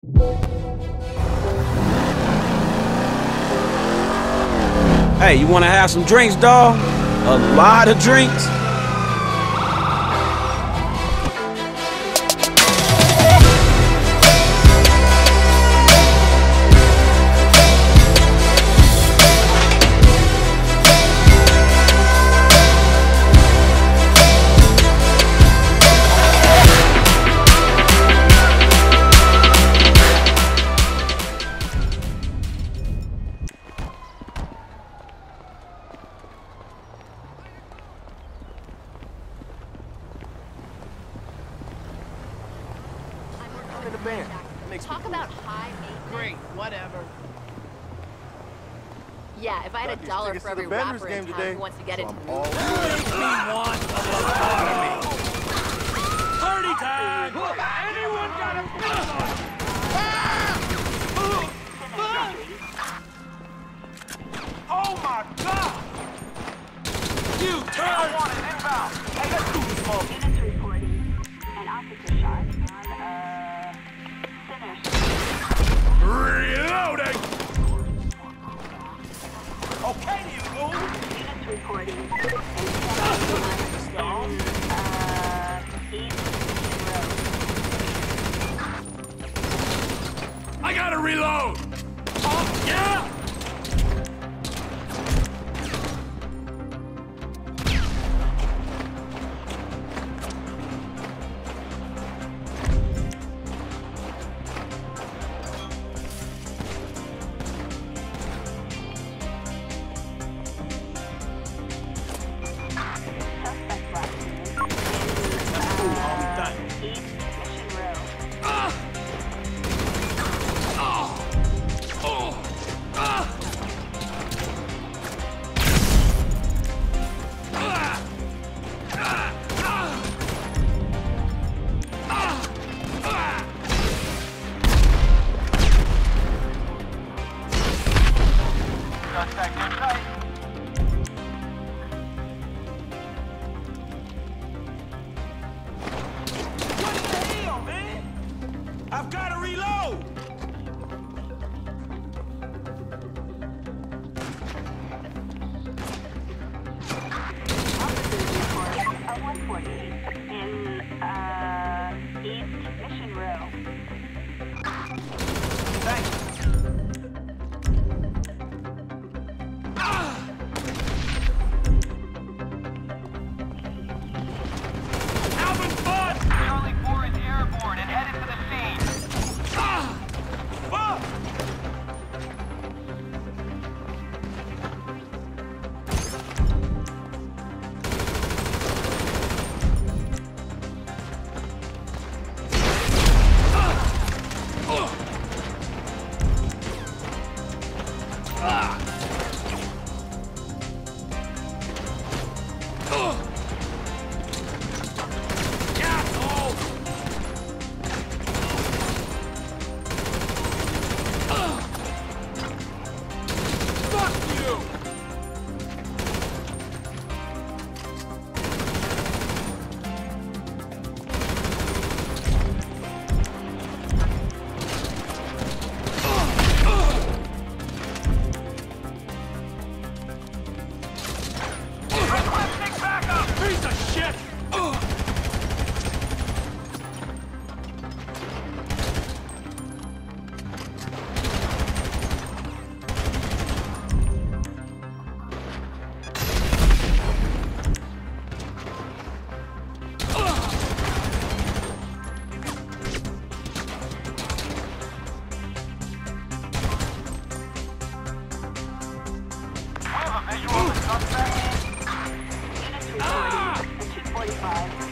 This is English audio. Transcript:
Hey, you wanna have some drinks, dawg? A lot of drinks? In the band. Talk about high maintenance. Great, whatever. Yeah, if I had $1 for every rapper in town who wants to get into the movie. Party time! Anyone got a gun on it? Oh my God! You turd! Hey, let's do this, Mo. Units reporting an officer shot on Reloading! Okay, you move! Units reporting a stone, East Road. I gotta reload! Oh, yeah! I've got to reload! Officers report a 140 in East Mission Row. Thanks. Having fun! Charlie 4 is airborne and headed to the scene. Fuck! Piece of shit! Units reporting a 245